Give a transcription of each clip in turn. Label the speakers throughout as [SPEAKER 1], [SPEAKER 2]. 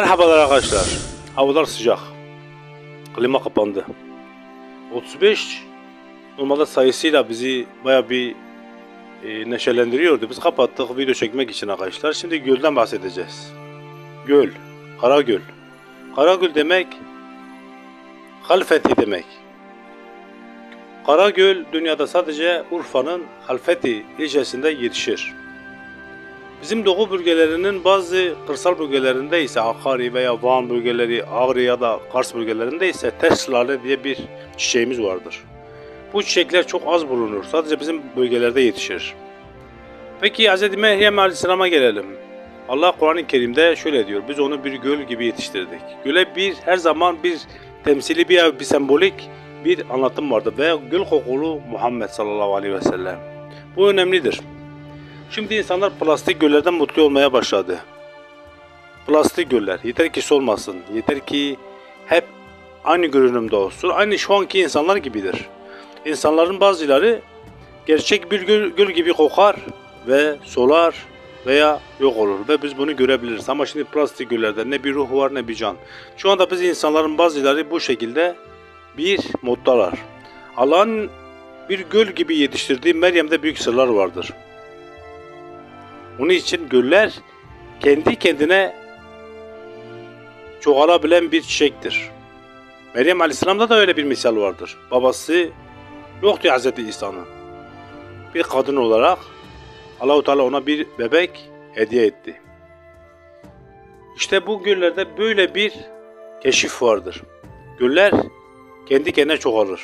[SPEAKER 1] Merhabalar arkadaşlar. Havalar sıcak. Klima kapandı. 35 normalde sayısıyla bizi baya bir neşelendiriyordu. Biz kapattık video çekmek için arkadaşlar. Şimdi gölden bahsedeceğiz. Göl. Karagöl. Karagöl demek Halfeti demek. Karagöl dünyada sadece Urfa'nın Halfeti ilçesinde yetişir. Bizim doğu bölgelerinin bazı kırsal bölgelerinde ise Hakkari veya Van bölgeleri, Ağrı ya da Kars bölgelerinde ise ters lale diye bir çiçeğimiz vardır. Bu çiçekler çok az bulunur. Sadece bizim bölgelerde yetişir. Peki Hz. Meryem Aleyhisselam'a gelelim. Allah Kur'an-ı Kerim'de şöyle diyor. Biz onu bir göl gibi yetiştirdik. Göle her zaman bir temsili bir sembolik bir anlatım vardır. Veya göl kokulu Muhammed sallallahu aleyhi ve sellem. Bu önemlidir. Şimdi insanlar plastik göllerden mutlu olmaya başladı. Plastik göller yeter ki solmasın, yeter ki hep aynı görünümde olsun, aynı şu anki insanlar gibidir. İnsanların bazıları gerçek bir göl gibi kokar ve solar veya yok olur ve biz bunu görebiliriz. Ama şimdi plastik göllerde ne bir ruh var ne bir can. Şu anda biz insanların bazıları bu şekilde bir moddalar. Allah'ın bir göl gibi yetiştirdiği Meryem'de büyük sırlar vardır. Onun için göller kendi kendine çoğalabilen bir çiçektir. Meryem Aleyhisselam'da da öyle bir misal vardır. Babası yoktu Hz. İsa'nın. Bir kadın olarak Allah-u Teala ona bir bebek hediye etti. İşte bu göllerde böyle bir keşif vardır. Göller kendi kendine çoğalır.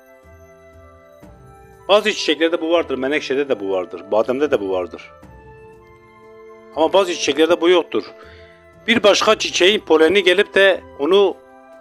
[SPEAKER 1] Bazı çiçeklerde bu vardır, menekşede de bu vardır, bademde de bu vardır. Ama bazı çiçeklerde bu yoktur. Bir başka çiçeğin poleni gelip de onun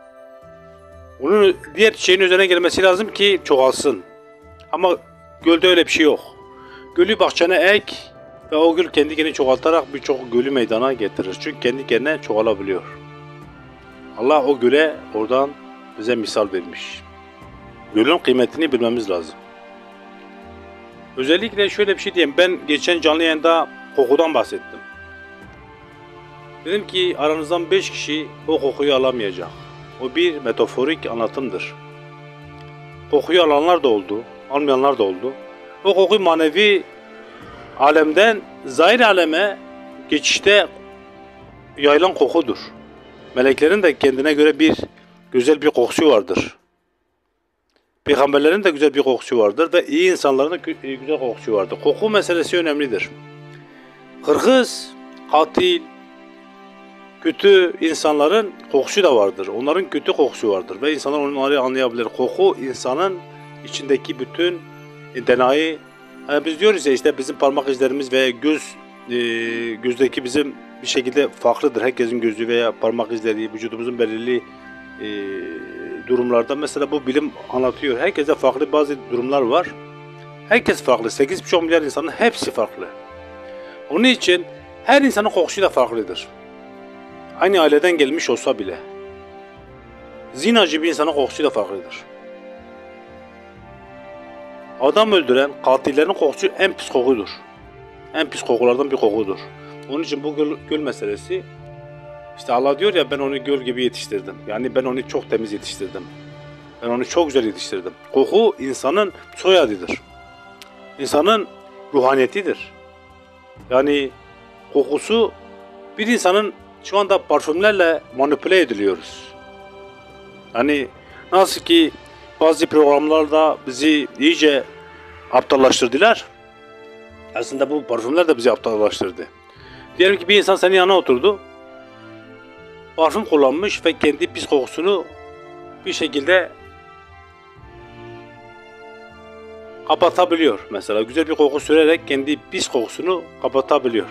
[SPEAKER 1] diğer çiçeğin üzerine gelmesi lazım ki çoğalsın. Ama gölde öyle bir şey yok. Gölü bahçene ek ve o gül kendi kendini çoğaltarak birçok gölü meydana getirir. Çünkü kendi kendine çoğalabiliyor. Allah o göle oradan bize misal vermiş. Gölün kıymetini bilmemiz lazım. Özellikle şöyle bir şey diyeyim. Ben geçen canlı yayında kokudan bahsettim. Dedim ki aranızdan 5 kişi o kokuyu alamayacak. O bir metaforik anlatımdır. Kokuyu alanlar da oldu, almayanlar da oldu. O koku manevi alemden zahir aleme geçişte yayılan kokudur. Meleklerin de kendine göre güzel bir kokusu vardır. Peygamberlerin de güzel bir kokusu vardır ve iyi insanların da güzel kokusu vardır. Koku meselesi önemlidir. Hırsız, katil, kötü insanların kokusu da vardır. Onların kötü kokusu vardır ve insanlar onları anlayabilir. Koku insanın içindeki bütün DNA'yı, yani biz diyoruz ya işte bizim parmak izlerimiz veya gözdeki bizim bir şekilde farklıdır. Herkesin gözü veya parmak izleri vücudumuzun belirli durumlarda mesela bu bilim anlatıyor. Herkese farklı bazı durumlar var. Herkes farklı. 8,5 milyar insanın hepsi farklı. Onun için her insanın kokusu da farklıdır. Aynı aileden gelmiş olsa bile. Zinacı bir insanın kokusu da farklıdır. Adam öldüren katillerin kokusu en pis kokudur. En pis kokulardan bir kokudur. Onun için bu göl meselesi, işte Allah diyor ya ben onu göl gibi yetiştirdim. Yani ben onu çok temiz yetiştirdim. Ben onu çok güzel yetiştirdim. Koku insanın soyadıdır. İnsanın ruhaniyetidir. Yani kokusu bir insanın şu anda parfümlerle manipüle ediliyoruz. Yani nasıl ki bazı programlarda bizi iyice aptallaştırdılar. Aslında bu parfümler de bizi aptallaştırdı. Diyelim ki bir insan senin yanına oturdu. Parfüm kullanmış ve kendi pis kokusunu bir şekilde kapatabiliyor. Mesela güzel bir koku sürerek kendi pis kokusunu kapatabiliyor.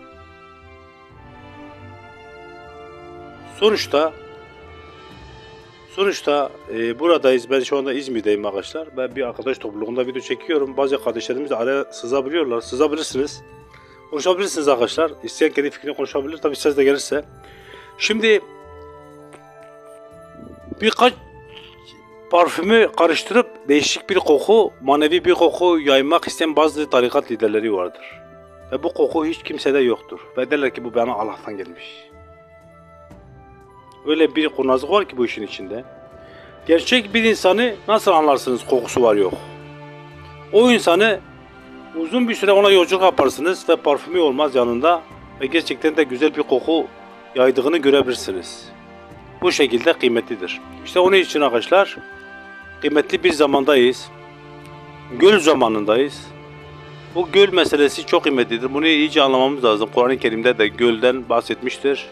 [SPEAKER 1] Sonuçta buradayız. Ben şu anda İzmir'deyim arkadaşlar. Ben bir arkadaş topluluğunda video çekiyorum. Bazı kardeşlerimiz de araya sızabiliyorlar. Sızabilirsiniz. Konuşabilirsiniz arkadaşlar. İsteyen kendi fikrini konuşabilir. Tabii ses de gelirse. Şimdi birkaç parfümü karıştırıp değişik bir koku, manevi bir koku yaymak isteyen bazı tarikat liderleri vardır. Ve bu koku hiç kimsede yoktur. Ve derler ki bu bana Allah'tan gelmiş. Öyle bir kurnazlık var ki bu işin içinde. Gerçek bir insanı nasıl anlarsınız kokusu var yok? O insanı uzun bir süre ona yolculuk yaparsınız ve parfümü olmaz yanında ve gerçekten de güzel bir koku yaydığını görebilirsiniz. Bu şekilde kıymetlidir. İşte onun için arkadaşlar kıymetli bir zamandayız. Göl zamanındayız. Bu göl meselesi çok kıymetlidir. Bunu iyice anlamamız lazım. Kur'an-ı Kerim'de de gölden bahsetmiştir.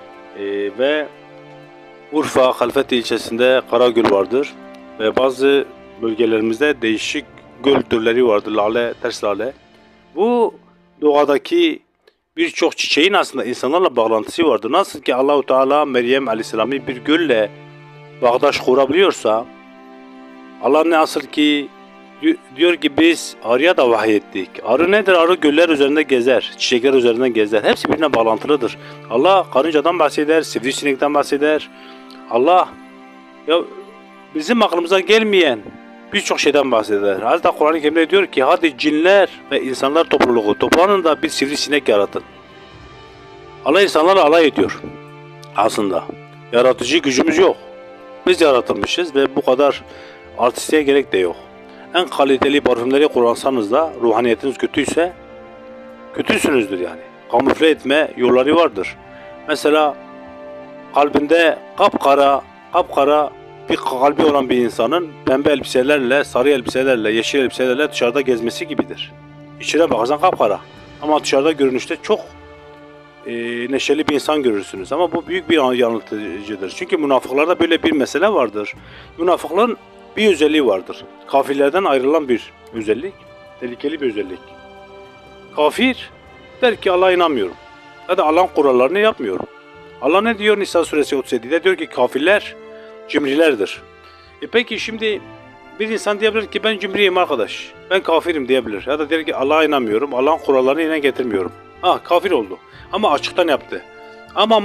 [SPEAKER 1] Ve Urfa, Halfeti ilçesinde Karagöl vardır. Ve bazı bölgelerimizde değişik göl türleri vardır. Lale, ters lale. Bu doğadaki birçok çiçeğin aslında insanlarla bağlantısı vardır. Nasıl ki Allahu Teala Meryem Aleyhisselam'ı bir gölle bağdaş kurabiliyorsa, Allah nasıl ki diyor ki biz arıya da vahiy ettik. Arı nedir? Arı göller üzerinde gezer, çiçekler üzerinden gezer. Hepsi birbirine bağlantılıdır. Allah karıncadan bahseder, sivrisinekten bahseder. Allah ya bizim aklımıza gelmeyen birçok şeyden bahseder. Hatta Kur'an-ı Kerim'de diyor ki hadi cinler ve insanlar topluluğu toplanın da bir sivrisinek yaratın. Allah insanlarla alay ediyor. Aslında yaratıcı gücümüz yok. Biz yaratılmışız ve bu kadar artistliğe gerek de yok. En kaliteli parfümleri kullansanız da ruhaniyetiniz kötüyse kötüsünüzdür yani. Kamufle etme yolları vardır. Mesela kalbinde kapkara bir kalbi olan bir insanın pembe elbiselerle, sarı elbiselerle, yeşil elbiselerle dışarıda gezmesi gibidir. İçine bakarsan kapkara ama dışarıda görünüşte çok neşeli bir insan görürsünüz. Ama bu büyük bir yanıltıcıdır. Çünkü münafıklarda böyle bir mesele vardır. Münafıkların bir özelliği vardır. Kafirlerden ayrılan bir özellik, tehlikeli bir özellik. Kafir der ki Allah'a inanmıyorum. Ya da Allah'ın kurallarını yapmıyorum. Allah ne diyor Nisa suresi 37'de? Diyor ki kafirler cimrilerdir. Peki şimdi bir insan diyebilir ki ben cimriyim arkadaş. Ben kafirim diyebilir. Ya da der ki Allah'a inanmıyorum. Allah'ın kurallarını yine getirmiyorum. Kafir oldu. Ama açıktan yaptı. Ama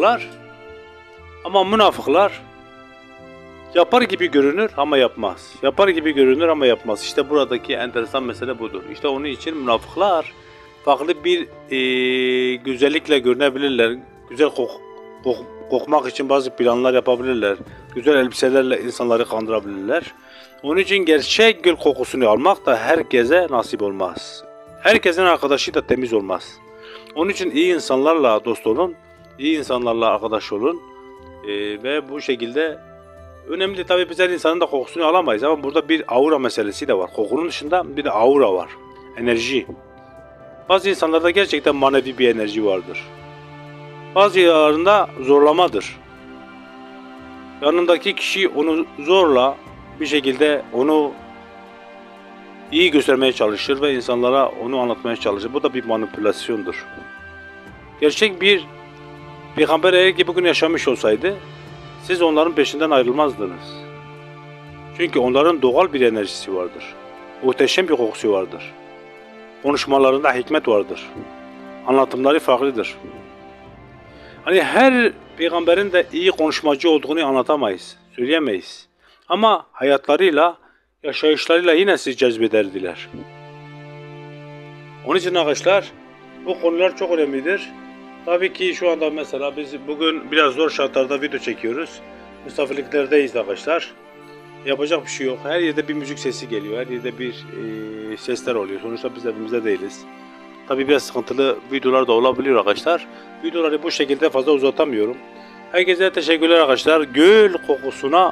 [SPEAKER 1] münafıklar yapar gibi görünür ama yapmaz. Yapar gibi görünür ama yapmaz. İşte buradaki enteresan mesele budur. İşte onun için münafıklar farklı bir güzellikle görünebilirler. Güzel kokmak için bazı planlar yapabilirler. Güzel elbiselerle insanları kandırabilirler. Onun için gerçek gül kokusunu almak da herkese nasip olmaz. Herkesin arkadaşı da temiz olmaz. Onun için iyi insanlarla dost olun, iyi insanlarla arkadaş olun ve bu şekilde önemli. Tabii biz her insanın da kokusunu alamayız ama burada bir aura meselesi de var. Kokunun dışında bir de aura var, enerji. Bazı insanlarda gerçekten manevi bir enerji vardır. Bazılarında zorlamadır. Yanındaki kişi onu zorla bir şekilde onu iyi göstermeye çalışır ve insanlara onu anlatmaya çalışır. Bu da bir manipülasyondur. Gerçek bir peygamber eğer ki bugün yaşamış olsaydı siz onların peşinden ayrılmazdınız. Çünkü onların doğal bir enerjisi vardır. Muhteşem bir kokusu vardır. Konuşmalarında hikmet vardır. Anlatımları farklıdır. Hani her peygamberin de iyi konuşmacı olduğunu anlatamayız, söyleyemeyiz. Ama hayatlarıyla, yaşayışlarıyla yine sizi cezbederdiler. Onun için arkadaşlar bu konular çok önemlidir. Tabii ki şu anda mesela biz bugün biraz zor şartlarda video çekiyoruz. Misafirliklerdeyiz arkadaşlar. Yapacak bir şey yok. Her yerde bir müzik sesi geliyor. Her yerde bir sesler oluyor. Sonuçta biz evimizde değiliz. Tabii biraz sıkıntılı videolar da olabiliyor arkadaşlar. Videoları bu şekilde fazla uzatamıyorum. Herkese teşekkürler arkadaşlar. Göl kokusuna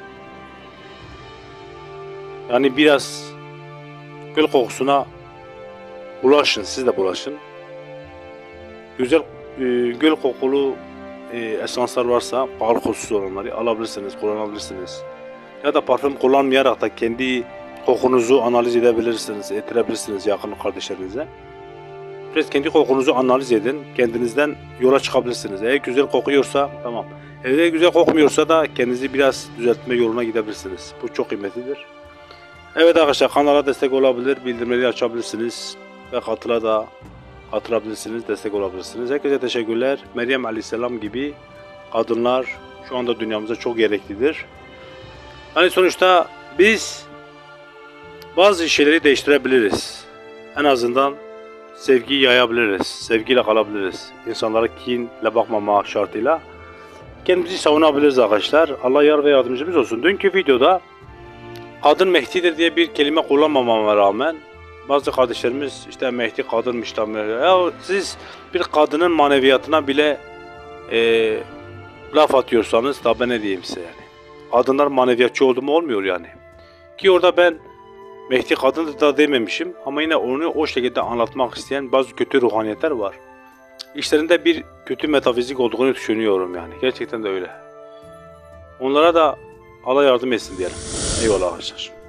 [SPEAKER 1] yani biraz göl kokusuna bulaşın. Siz de bulaşın. Güzel göl kokulu esanslar varsa alkolsüz olanları alabilirsiniz, kullanabilirsiniz. Ya da parfüm kullanmayarak da kendi kokunuzu analiz edebilirsiniz, ettirebilirsiniz yakın kardeşlerinize. Biraz kendi kokunuzu analiz edin, kendinizden yola çıkabilirsiniz. Eğer güzel kokuyorsa tamam. Eğer güzel kokmuyorsa da kendinizi biraz düzeltme yoluna gidebilirsiniz. Bu çok kıymetlidir. Evet arkadaşlar, kanala destek olabilir, bildirimleri açabilirsiniz ve katılabilirsiniz, destek olabilirsiniz. Herkese teşekkürler. Meryem Aleyhisselam gibi kadınlar şu anda dünyamıza çok gereklidir. Hani sonuçta biz bazı şeyleri değiştirebiliriz. En azından sevgiyi yayabiliriz, sevgiyle kalabiliriz. İnsanlara kinle bakmama şartıyla. kendimizi savunabiliriz arkadaşlar. Allah yar ve yardımcımız olsun. Dünkü videoda kadın Mehdi'dir diye bir kelime kullanmamama rağmen bazı kardeşlerimiz işte Mehdi kadınmış da ya siz bir kadının maneviyatına bile laf atıyorsanız da ben ne diyeyim size yani. Kadınlar maneviyatçı oldu mu olmuyor yani. Ki orada ben Mehdi kadındır da dememişim ama yine onu o şekilde anlatmak isteyen bazı kötü ruhaniyetler var. İşlerinde bir kötü metafizik olduğunu düşünüyorum yani. Gerçekten de öyle. Onlara da Allah yardım etsin diyelim. Eyvallah arkadaşlar.